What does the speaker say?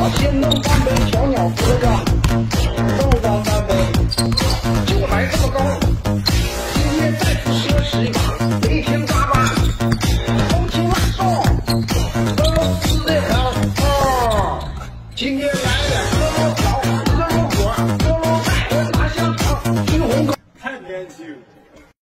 先能翻倍，小鸟扶着。